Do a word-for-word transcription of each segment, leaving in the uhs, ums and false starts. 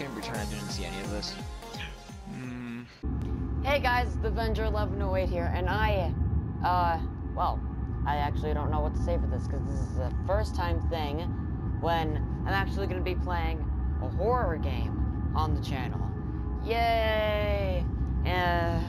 and pretend I didn't see any of this. Mm. Hey guys, it's the Avenger eleven oh eight here, and I, uh, well, I actually don't know what to say for this, because this is the first time thing when I'm actually going to be playing a horror game on the channel. Yay! Uh,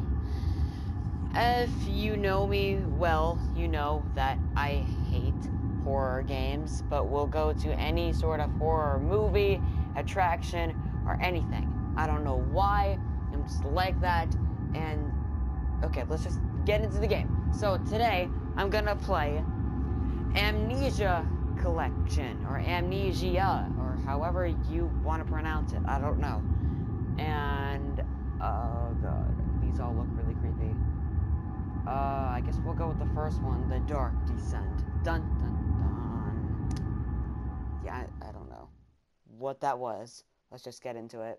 if you know me well, you know that I hate horror games, but will go to any sort of horror movie, attraction, or anything. I don't know why, I'm just like that, and okay, let's just get into the game. So today, I'm gonna play Amnesia Collection, or Amnesia, or however you want to pronounce it, I don't know. And, oh god, these all look really creepy. Uh, I guess we'll go with the first one, The Dark Descent. Dun dun dun. Yeah, I, I don't know what that was. Let's just get into it.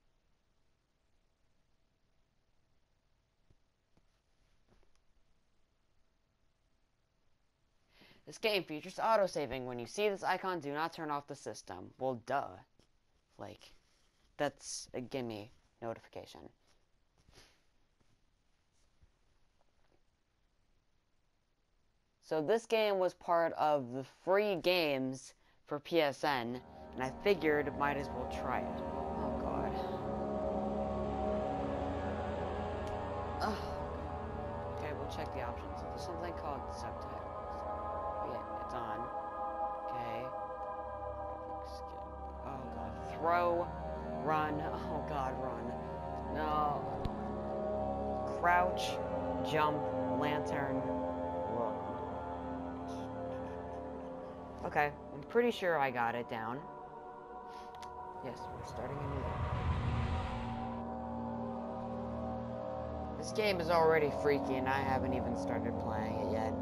This game features autosaving. When you see this icon, do not turn off the system. Well, duh. Like, that's a gimme notification. So this game was part of the free games for P S N, and I figured might as well try it. Oh god. Ugh. Okay, we'll check the options. There's something called subtitles. Yeah, it's on. Okay. Oh god. Throw. Run. Oh god, run. No. Crouch. Jump. Lantern. Look. Okay, I'm pretty sure I got it down. Yes, we're starting a new game. This game is already freaky and I haven't even started playing it yet.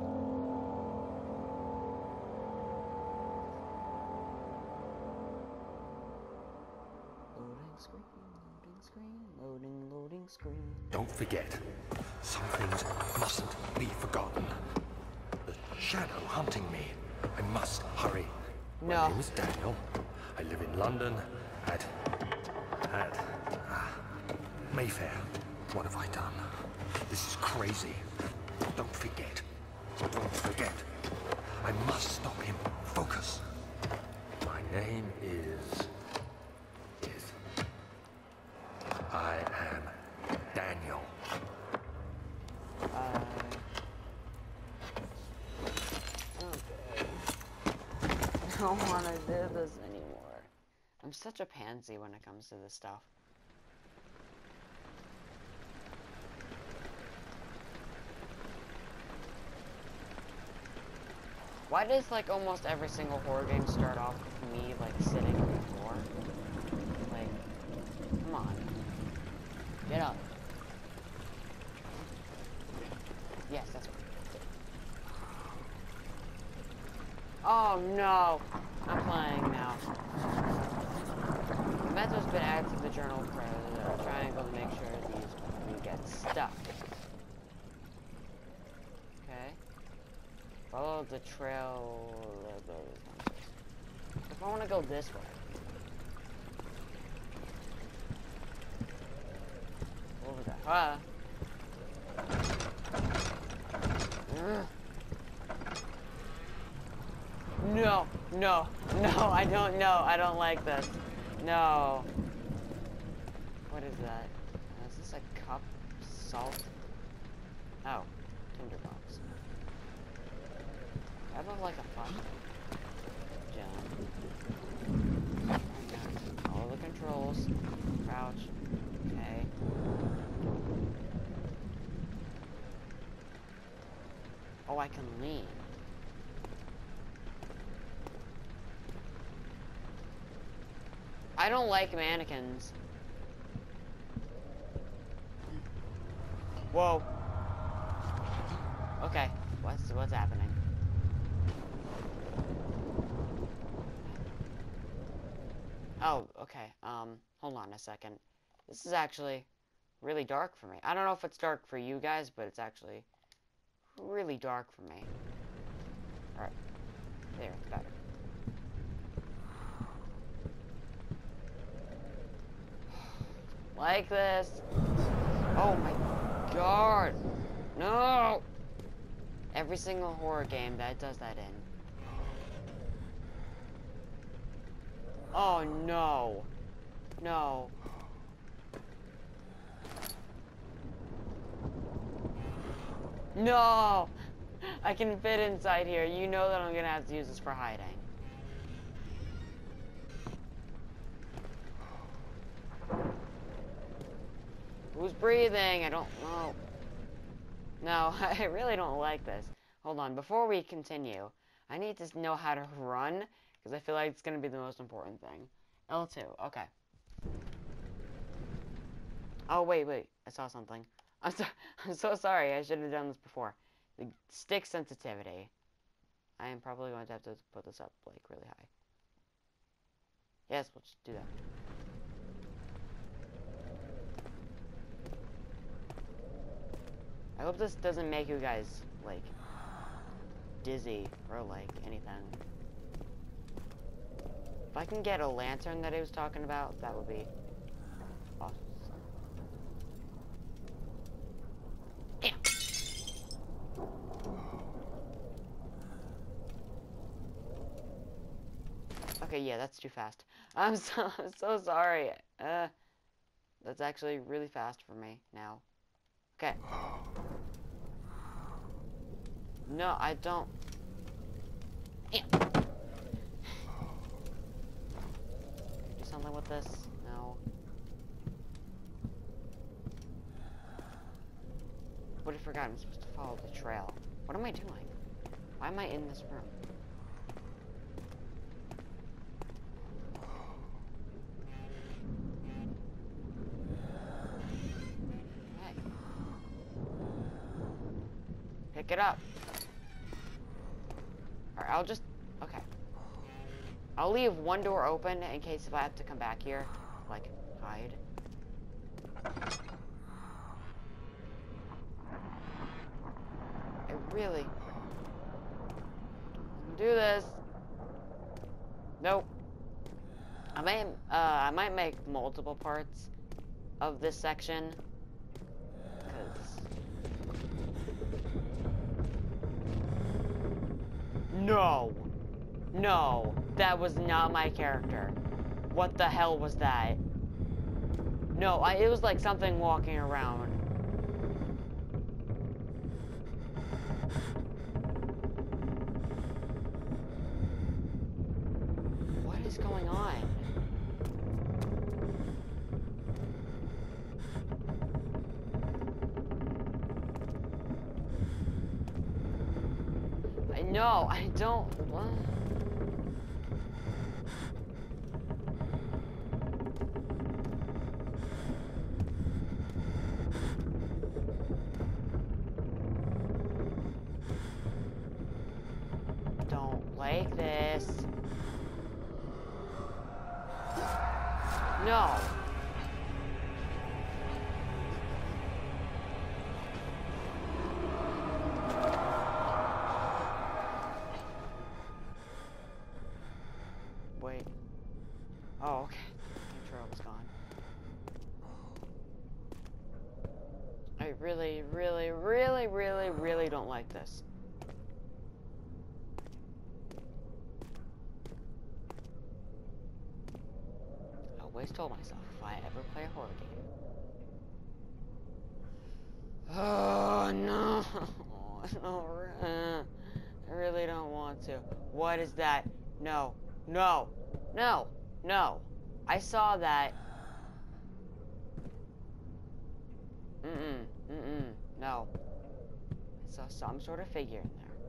Loading screen, loading screen, loading, loading screen. Don't forget, some things mustn't be forgotten. The shadow hunting me. I must hurry. No. My name is Daniel. I live in London at... at... Uh, Mayfair. What have I done? This is crazy. Don't forget. Don't forget. I must stop him. Focus. My name is... is... I am Daniel. Uh... I don't want to do this anymore. I'm such a pansy when it comes to this stuff. Why does like almost every single horror game start off with me like sitting on the floor? Like, come on. Get up. Yes, that's right. Oh no! I'm playing now. The method's been added to the journal for the triangle to make sure these don't get stuck. Okay. Follow the trail. If I want to go this way. Over there. Ah. Ugh. No, no, no, I don't know. I don't like this. No. What is that? Is this a cup? Salt? Oh, tinderbox. I look like a fuck. Jump. Follow the controls. Crouch. Okay. Oh, I can lean. I don't like mannequins. Whoa. Okay, what's what's happening? Oh, okay. Um, hold on a second. This is actually really dark for me. I don't know if it's dark for you guys, but it's actually really dark for me. Alright. There, it's better. like this. Oh my god. No! Every single horror game that does that in. Oh no. No. No! I can fit inside here. You know that I'm gonna have to use this for hiding. Who's breathing? I don't know. No, I really don't like this. Hold on, before we continue, I need to know how to run, because I feel like it's gonna be the most important thing. L two, okay. Oh, wait, wait, I saw something. I'm so, I'm so sorry, I should have done this before. The stick sensitivity. I am probably going to have to put this up, like, really high. Yes, we'll just do that. I hope this doesn't make you guys, like, dizzy or, like, anything. If I can get a lantern that he was talking about, that would be awesome. Yeah. Okay, yeah, that's too fast. I'm so, I'm so sorry. Uh, that's actually really fast for me now. Okay. No, I don't. Yeah. Do something with this? No. But I forgot I'm supposed to follow the trail. What am I doing? Why am I in this room? Hey. Pick it up. Alright, I'll just... Okay. I'll leave one door open in case if I have to come back here. Like, hide. I really... do this. Nope. I might, uh, I might make multiple parts of this section. Because... No. No. That was not my character. What the hell was that? No, I, it was like something walking around. What is going on? I know, I don't... What? Don't like this. No. Wait. Oh, okay. Intro was gone. I really, really, really, really, really don't like this. I always told myself if I ever play a horror game. Oh no! No, uh, I really don't want to. What is that? No, no, no, no. I saw that. Mm-mm, mm-mm, no. I saw some sort of figure in there.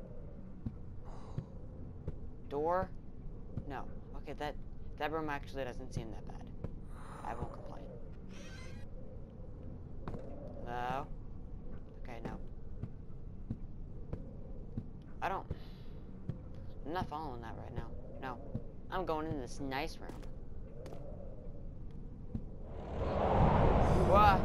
Door? No. Okay, that that room actually doesn't seem that bad. I won't complain. Hello? Okay, no. I don't... I'm not following that right now. No. I'm going in this nice room. What?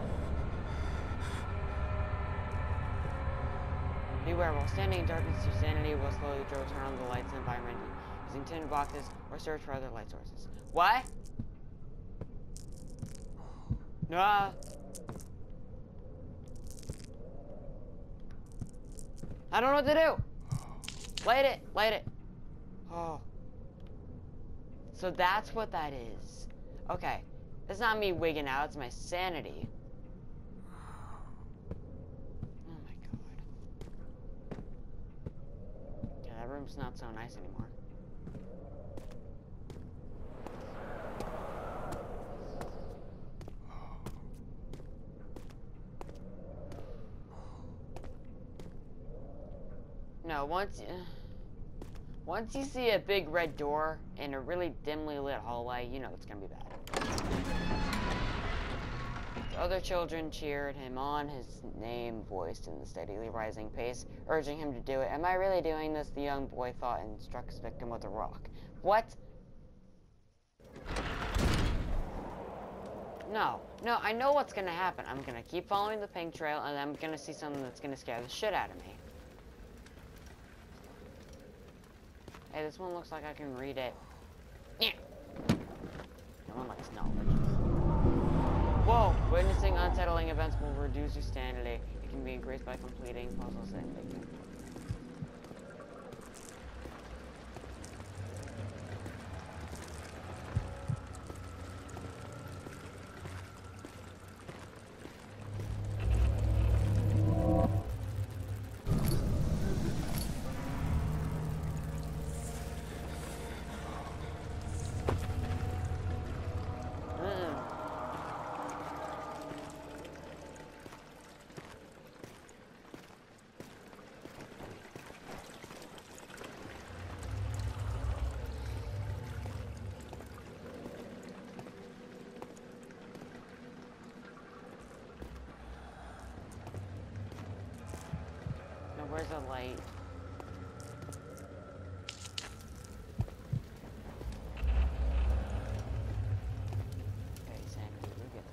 Beware, while standing in darkness, your sanity will slowly draw turn on the lights in the environment using tinted boxes or search for other light sources. What? Ah. I don't know what to do. Light it, light it. Oh. So that's what that is. Okay. It's not me wigging out, it's my sanity. Oh my god. Yeah, that room's not so nice anymore. No, once, uh, once you see a big red door in a really dimly lit hallway, you know it's gonna be bad. The other children cheered him on, his name voiced in the steadily rising pace, urging him to do it. Am I really doing this? The young boy thought and struck his victim with a rock. What? No, no, I know what's gonna happen. I'm gonna keep following the pink trail, and I'm gonna see something that's gonna scare the shit out of me. Hey, this one looks like I can read it. Yeah. No one likes knowledge. Whoa! Witnessing unsettling events will reduce your sanity. It can be increased by completing puzzles and making. Where's the light? Okay, Sandy, you're good.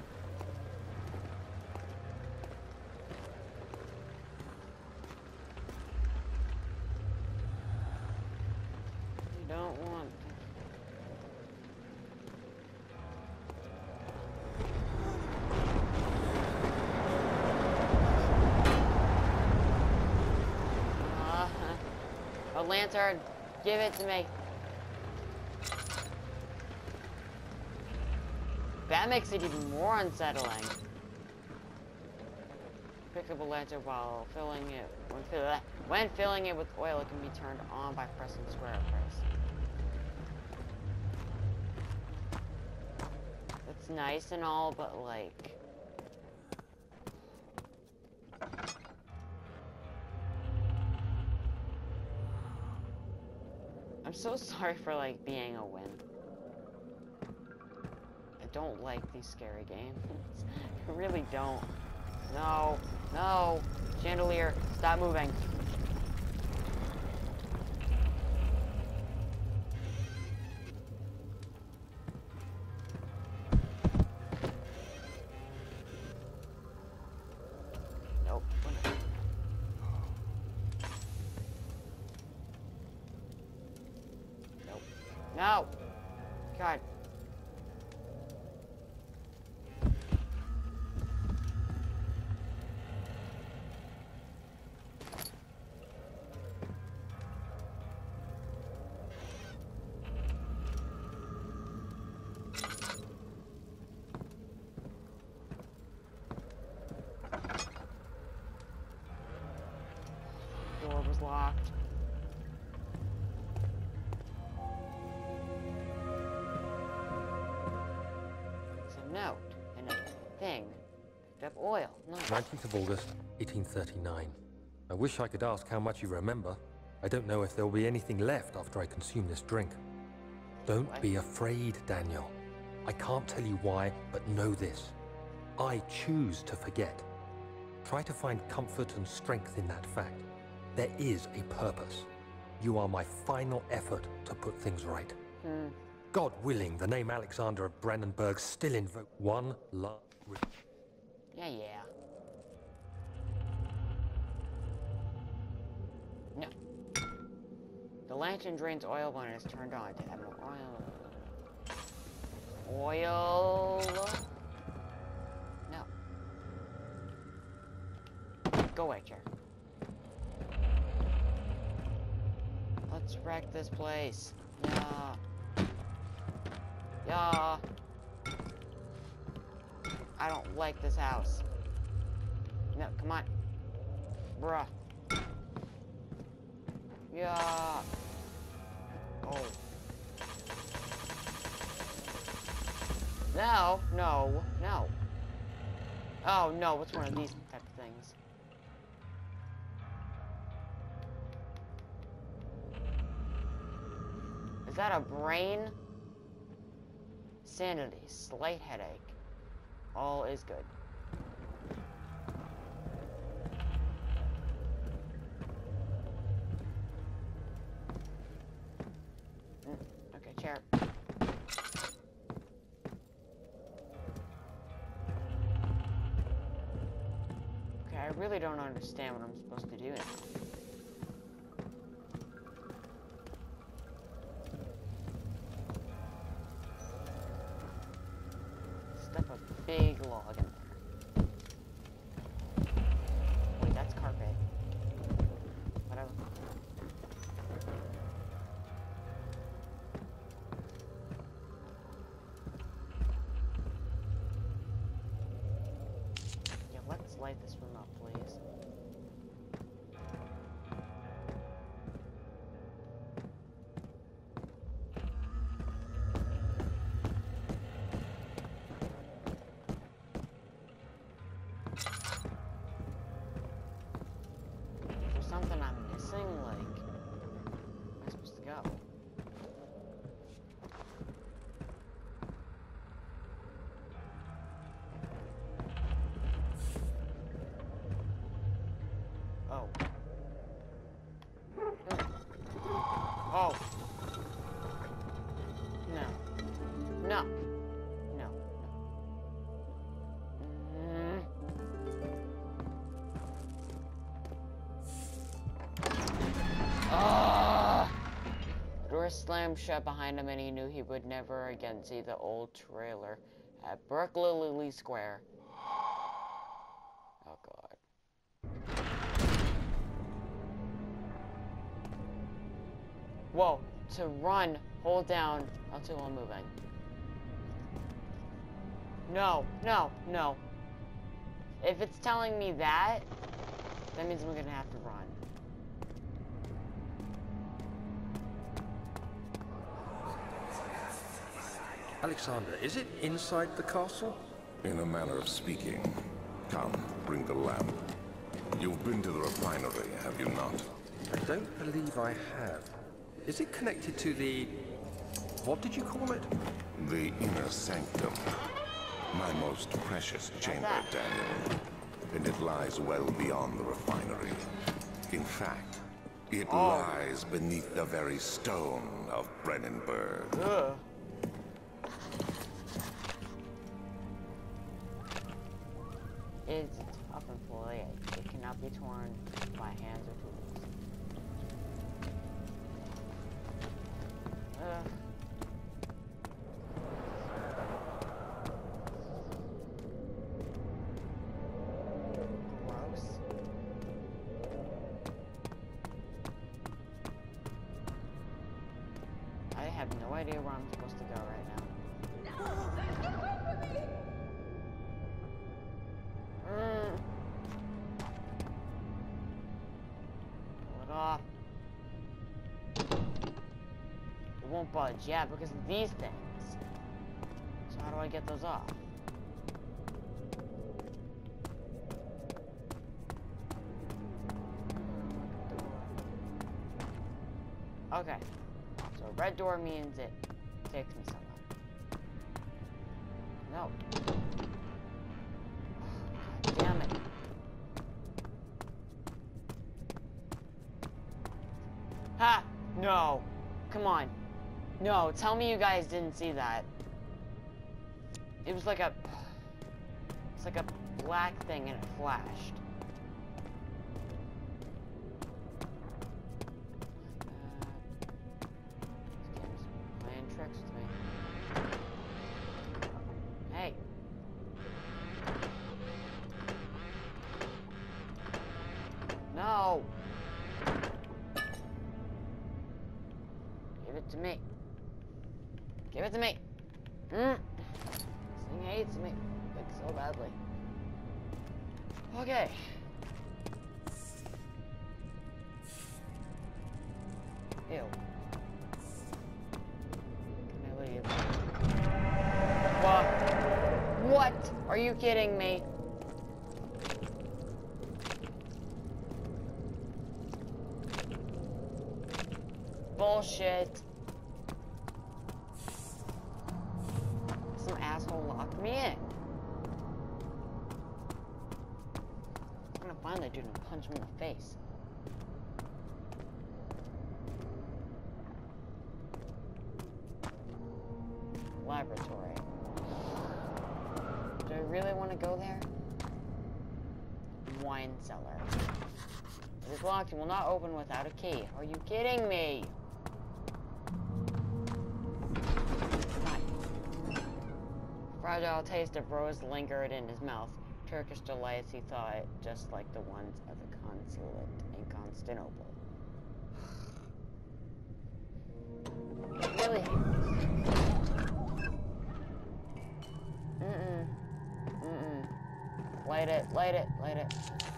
You don't want to. A lantern, give it to me. That makes it even more unsettling. Pick up a lantern while filling it. When, fill, when filling it with oil, it can be turned on by pressing square press. That's nice and all, but like. I'm so sorry for, like, being a wimp. I don't like these scary games. I really don't. No. No. Chandelier, stop moving. Nope. No! God. The door was locked. Note and a thing. Picked up oil. Nice. nineteenth of August, eighteen thirty-nine. I wish I could ask how much you remember. I don't know if there will be anything left after I consume this drink. Don't What? be afraid, Daniel. I can't tell you why, but know this. I choose to forget. Try to find comfort and strength in that fact. There is a purpose. You are my final effort to put things right. Hmm. God willing, the name Alexander of Brandenburg still invoke one last. Yeah, yeah. No. The lantern drains oil when it is turned on. To add more oil. Oil. Go away, chair. Let's wreck this place. Yeah. Yeah. I don't like this house. No, come on. Bruh. Yeah. Oh. No, no, no. Oh, no, what's one of these type of things? Is that a brain? Sanity, slight headache. All is good. Mm, okay, chair. Okay, I really don't understand what I'm supposed to do now. Stuff a big log in there. Wait, that's carpet. Whatever. Yeah, let's light this room up, please. Something I'm missing, like, where am I supposed to go? Oh. Oh. No. No. No. No. Ah! The door slammed shut behind him, and he knew he would never again see the old trailer at Berkeley Square. Oh God. Whoa! To run, hold down until I'm moving. No, no, no. If it's telling me that, that means we're gonna have to run. Alexander, is it inside the castle? In a manner of speaking. Come, bring the lamp. You've been to the refinery, have you not? I don't believe I have. Is it connected to the... what did you call it? The inner sanctum. My most precious chamber, Daniel. And it lies well beyond the refinery. In fact, it Oh. lies beneath the very stone of Brennenburg. Ugh. It's a tough employee. It cannot be torn by hands or tools. Ugh. Gross. I have no idea where I'm supposed to go right now. Mm. Pull it off. It won't budge, yeah, because of these things. So how do I get those off? Okay. So red door means it takes me somewhere. No. God damn it. Ha! No. Come on. No, tell me you guys didn't see that. It was like a... It's like a black thing and it flashed. Tricks with me. Hey. it to me. Give it to me. Mm. This thing hates me. Like, so badly. Okay. Ew. Can I leave? What? What? Are you kidding me? Bullshit. Some asshole locked me in. I'm gonna find that dude and punch him in the face. Laboratory. Do I really want to go there? Wine cellar. It is locked and will not open without a key. Are you kidding me? Fragile taste of rose lingered in his mouth. Turkish delights, he thought, just like the ones at the consulate in Constantinople. I really hate this. Mm-mm. Mm-mm. Light it, light it, light it.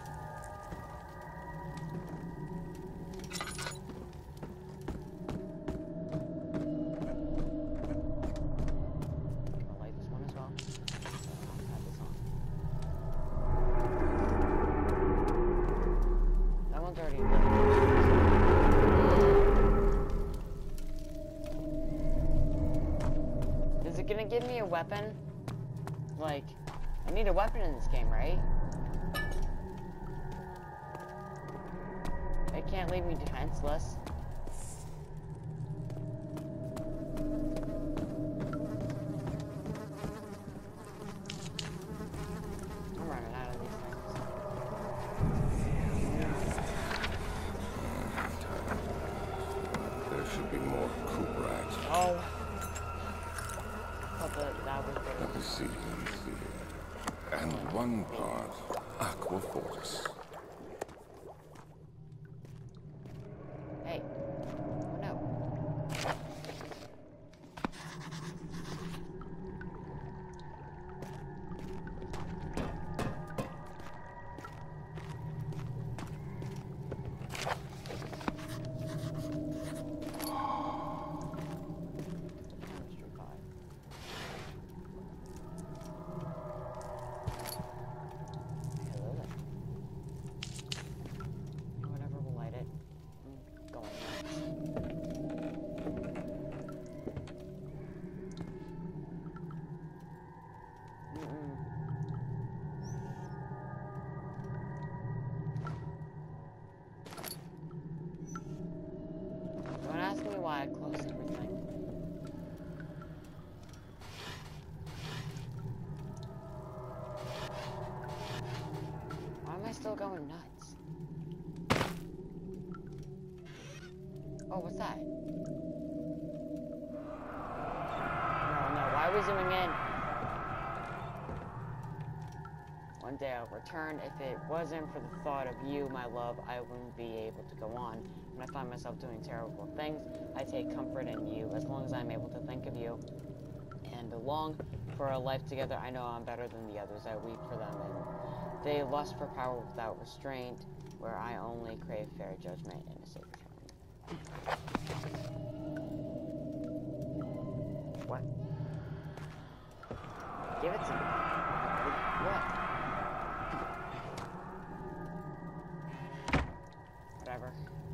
Give me a weapon? Like, I need a weapon in this game, right? It can't leave me defenseless. I'm running out of these things. There should be more Cooperite. Oh. That was Let me see, let me see. And one part Aqua Fortis. Hey. Oh, no. Why I close everything. Why am I still going nuts? Oh, what's that? No, no, why are we zooming in? One day I'll return. If it wasn't for the thought of you, my love, I wouldn't be able to go on. When I find myself doing terrible things, I take comfort in you. As long as I'm able to think of you and long for a life together, I know I'm better than the others. I weep for them, and they lust for power without restraint, where I only crave fair judgment and a safe return. What? Give it to me. What? Whatever.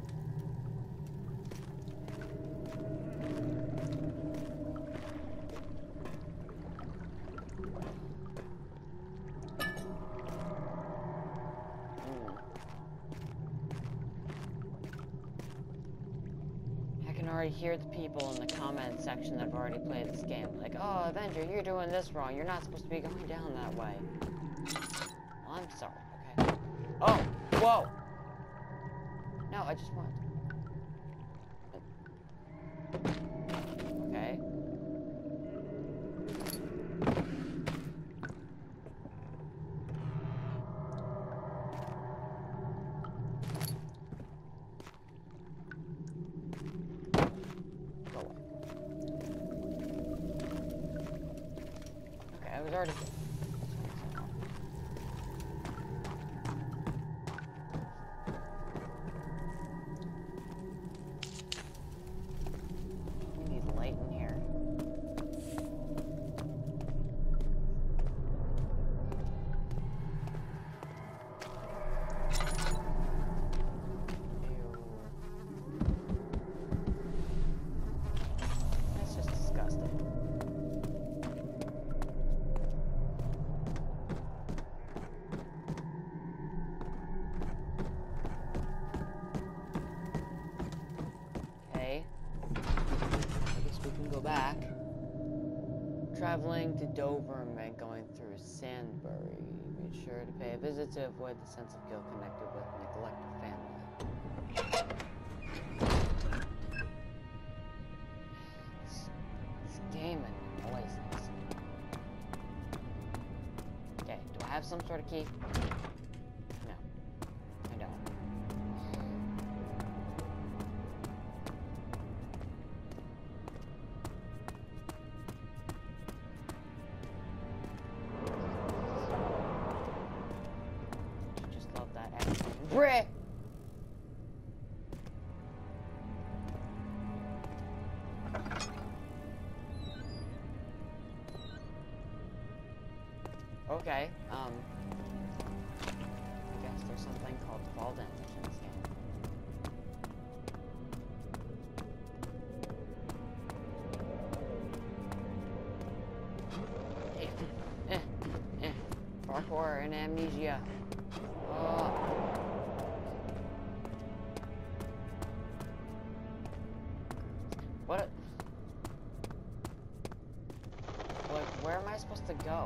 I can already hear the people in the comment section that have already played this game. Like, oh, Avenger, you're doing this wrong. You're not supposed to be going down that way. Well, I'm sorry, okay? Oh, whoa! No, I just want... Okay. Go away. started. We need light in here. That's just disgusting. Okay. I guess we can go back. Traveling to Dover meant going through Sandbury. Be sure to pay a visit to avoid the sense of guilt connected with neglect of family. This, this game annoys us. Okay, do I have some sort of key? No, I don't. Just love that accent. Brick! Okay, um... I guess there's something called fall damage in this game. Eh, eh, eh. Parkour and amnesia. Oh. What? Like, where am I supposed to go?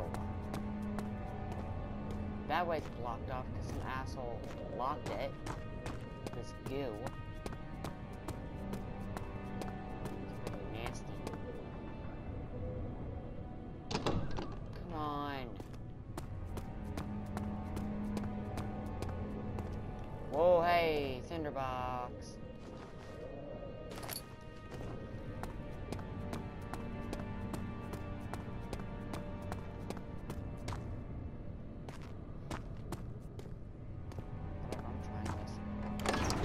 That way's blocked off because an asshole locked it. This goo. It's pretty nasty. Come on. Whoa, hey, Cinderbox. Whatever, I'm trying this.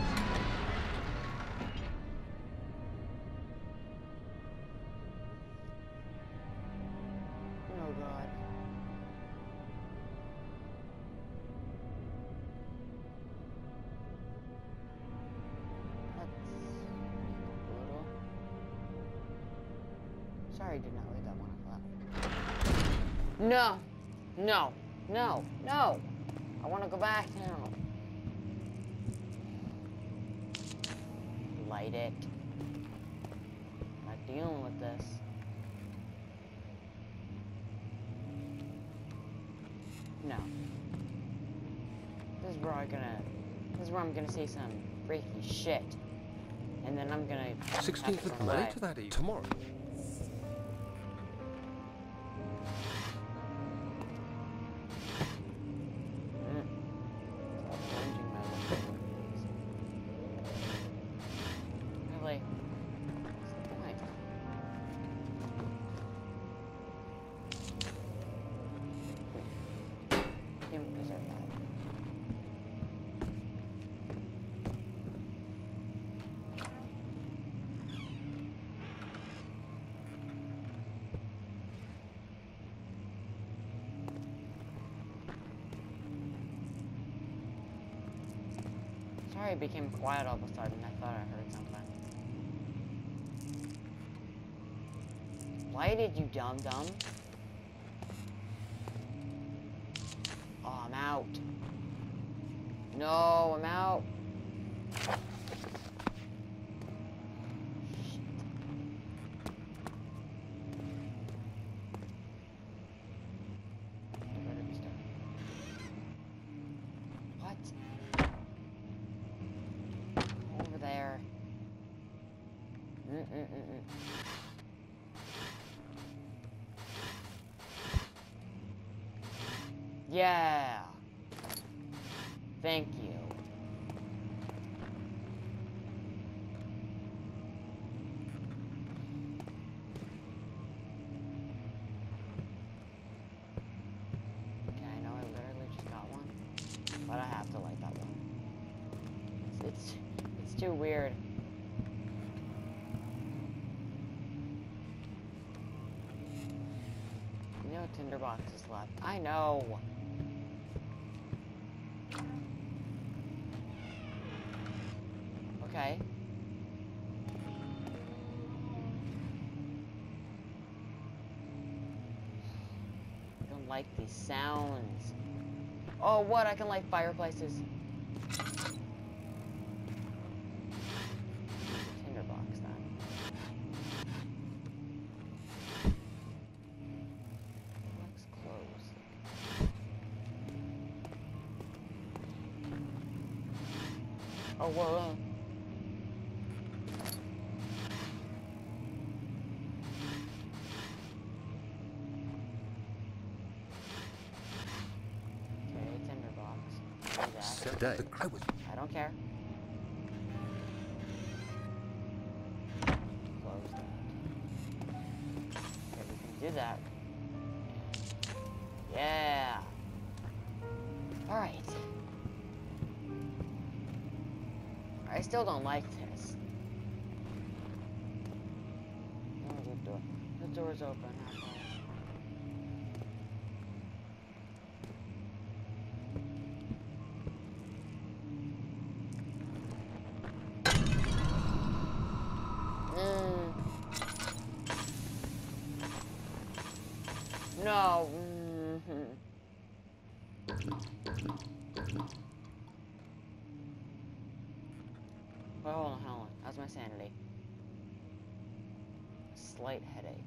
Oh god. That's brutal. Sorry, I did not read that one off that. No! No! No! No! I want to go back now. Light it. Not dealing with this. No. This is where I'm gonna. This is where I'm gonna say some freaky shit, and then I'm gonna. sixteenth have to of run May away. to that eve. Tomorrow. Mm. Stop changing my lips. Really? What's the point? Didn't deserve that. Sorry, it became quiet all of a sudden. I thought I heard something. Why did you dumb dumb? Oh, I'm out. No, I'm out. Shit. Where did we start? What? Over there. Mm-mm-mm-mm. Yeah. Thank you. But I have to light that one. It's, it's, it's too weird. No tinderboxes left. I know. Okay. I don't like these sounds. Oh, what? I can light fireplaces. Tinderbox then. Looks closed. Oh, whoa. Today, I was. I don't care. Close that. Okay, we can do that. Yeah. All right. I still don't like this. Oh, the door. The door's open. No. Mm-hmm. Well, hold on, hold on. How's my sanity? Slight headache.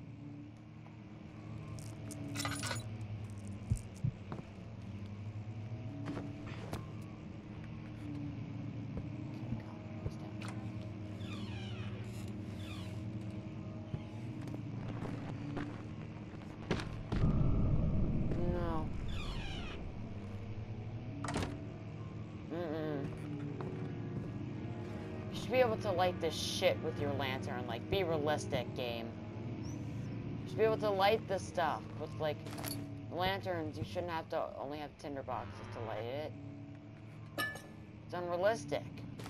Be able to light this shit with your lantern. Like, be realistic, game. You should be able to light this stuff with, like, lanterns. You shouldn't have to only have tinder boxes to light it. It's unrealistic.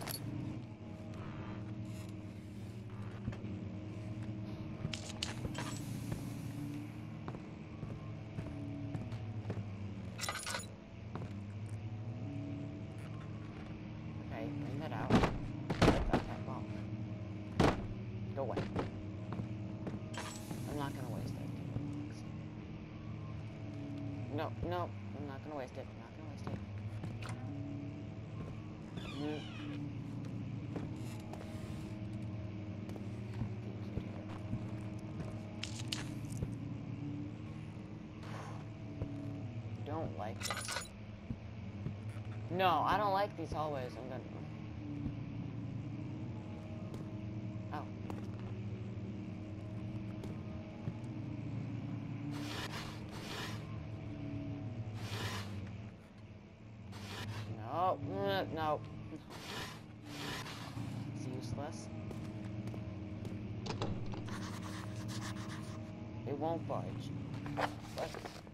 Okay, bring that out. Go away. I'm not gonna waste it. No, no, I'm not gonna waste it. I'm not gonna waste it. Mm. Don't like this. No, I don't like these hallways. I'm gonna. Oh. No, no. It's useless. It won't budge. But...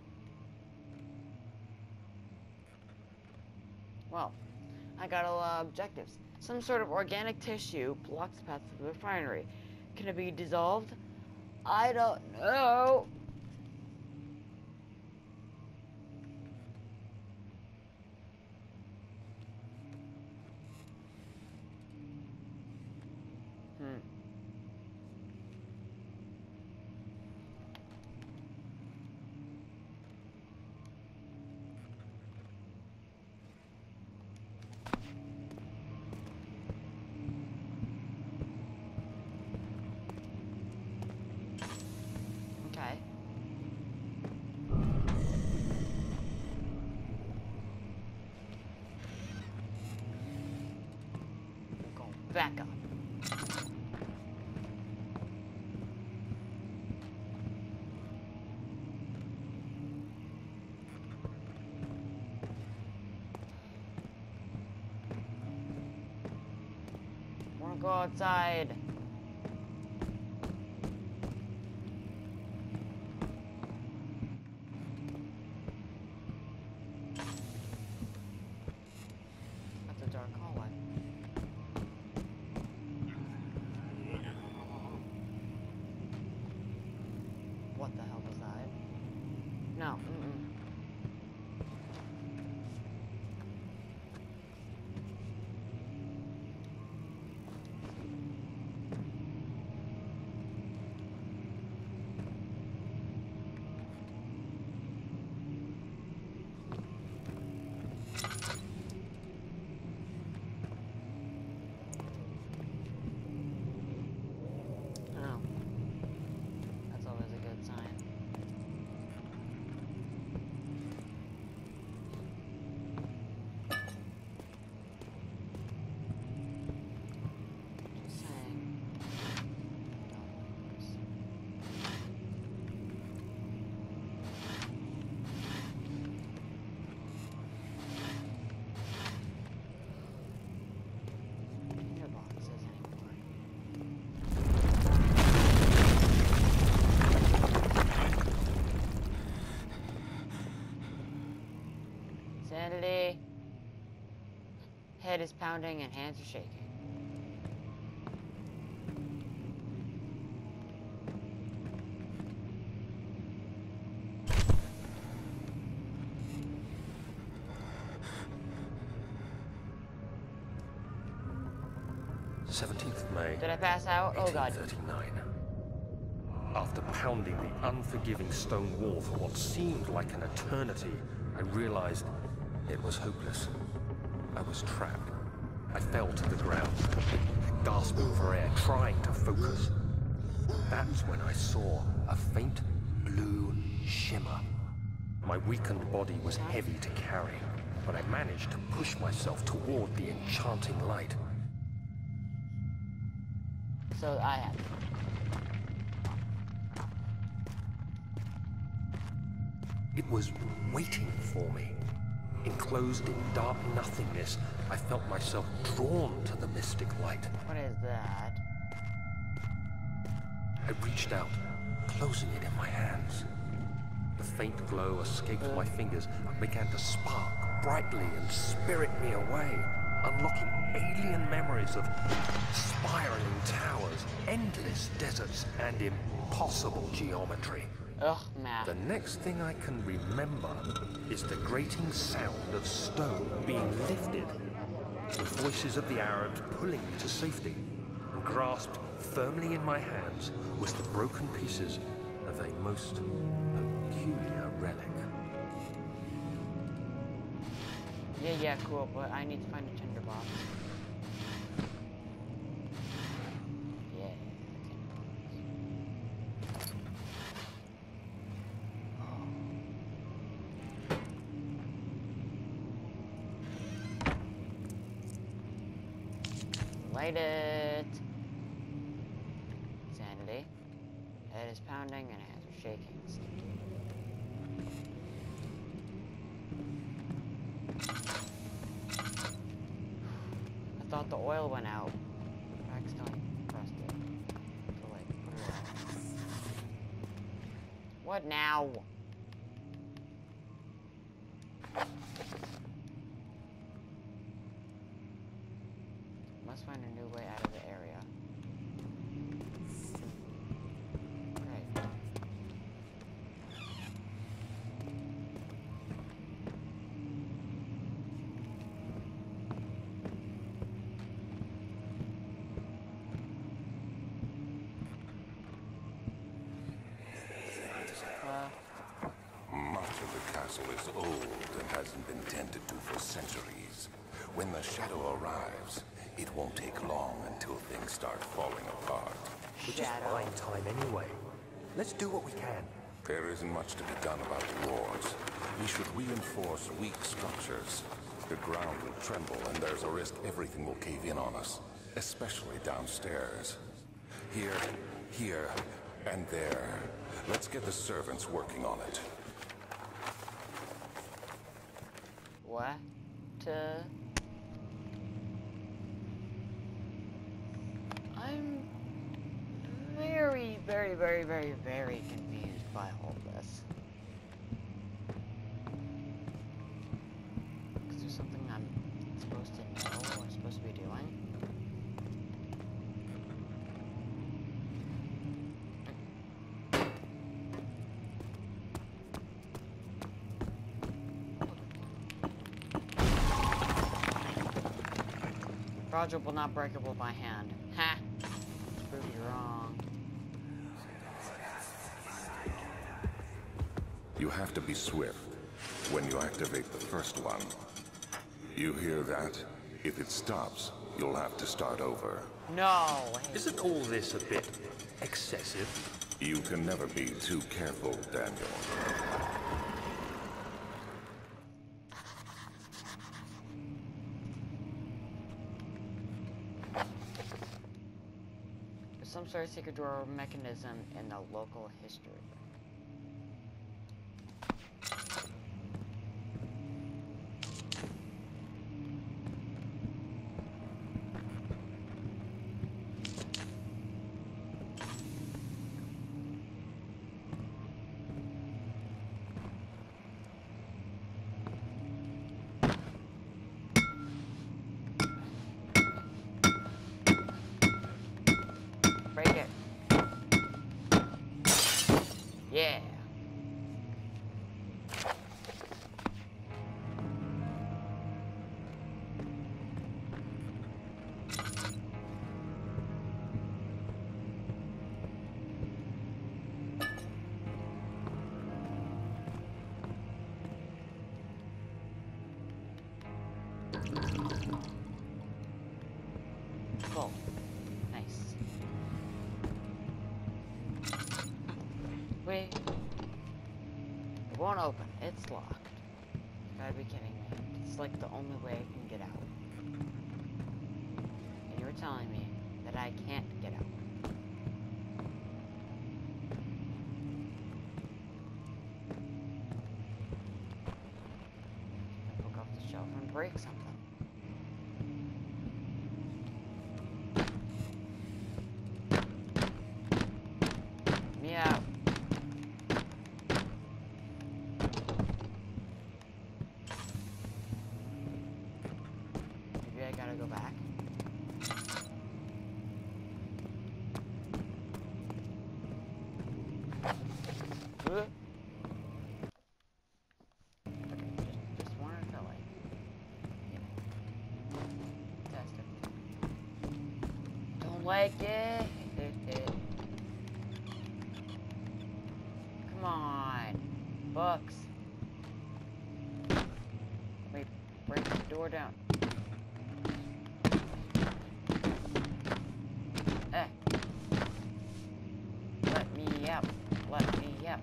Well, I got a lot of objectives. Some sort of organic tissue blocks the path to the refinery. Can it be dissolved? I don't know. Hmm. Okay. I'm going back up. I wanna go outside. Head is pounding and hands are shaking. seventeenth of May. Did I pass out? Oh god. eighteen thirty-nine. After pounding the unforgiving stone wall for what seemed like an eternity, I realized it was hopeless. I was trapped. I fell to the ground, gasping for air, trying to focus. That's when I saw a faint blue shimmer. My weakened body was heavy to carry, but I managed to push myself toward the enchanting light. So I have. It was waiting for me. Enclosed in dark nothingness, I felt myself drawn to the mystic light. What is that? I reached out, closing it in my hands. The faint glow escaped my fingers and began to spark brightly and spirit me away, unlocking alien memories of spiraling towers, endless deserts, and impossible geometry. Ugh, math. The next thing I can remember is the grating sound of stone being lifted, the voices of the Arabs pulling me to safety, and grasped firmly in my hands was the broken pieces of a most peculiar relic. Yeah, yeah, cool, but I need to find a tinderbox. Yeah, tinderbox. Light it. Sanity. Head is pounding and hands are shaking. I thought the oil went out. I accidentally pressed it. So like, put it out. What now? Must find a new way out of the area. Great. Much of the castle is old and hasn't been tended to for centuries. When the shadow arrives, it won't take long until things start falling apart. We're just Shadow. buying time anyway. Let's do what we can. There isn't much to be done about the walls. We should reinforce weak structures. The ground will tremble and there's a risk everything will cave in on us, especially downstairs. Here, here, and there. Let's get the servants working on it. What? To... I'm very, very, very, very, very confused by all this. Is there something I'm supposed to know or supposed to be doing? Fragile but not breakable by hand. Ha! Prove you wrong. You have to be swift when you activate the first one. You hear that? If it stops, you'll have to start over. No! Isn't all this a bit excessive? You can never be too careful, Daniel. There's some sort of secret door mechanism in the local history. me? It won't open. It's locked. You gotta be kidding me. It's like the only way I can get out. And you're telling me that I can't get out. Look off the shelf and break something. Me out. Maybe I gotta go back. Uh. Just, just wanted to like, you know, test it. Don't like it. Come on, books. Wait, break the door down. Eh. Let me out. Let me out.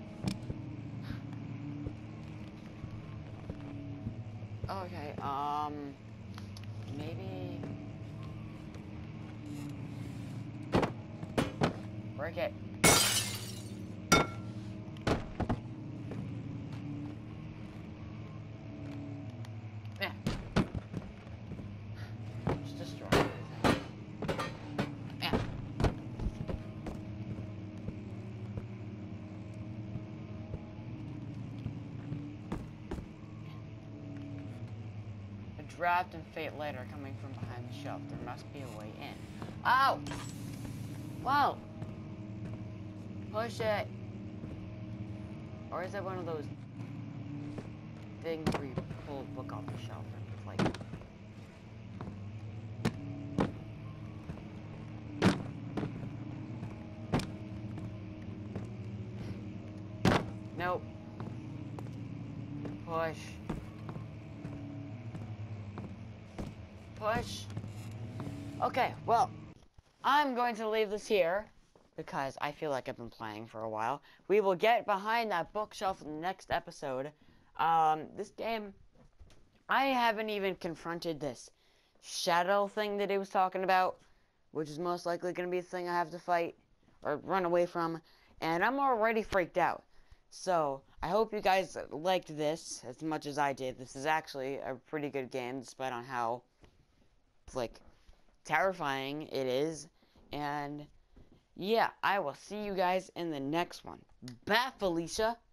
Okay, um, maybe break it. Yeah. Just destroy everything. Yeah. A draft and fate letter coming from behind the shelf. There must be a way in. Ow! Wow! Push it! Or is it one of those things where you pull a book off the shelf and it's like... Nope. Push. Push. Okay, well, I'm going to leave this here because I feel like I've been playing for a while. We will get behind that bookshelf in the next episode. Um, this game, I haven't even confronted this shadow thing that he was talking about, which is most likely going to be the thing I have to fight or run away from, and I'm already freaked out. So, I hope you guys liked this as much as I did. This is actually a pretty good game, despite on how, like, terrifying it is. And, yeah, I will see you guys in the next one. Bye, Felicia!